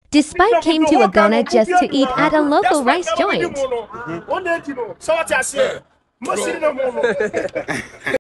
Despite came to Agona just to eat at a local rice joint.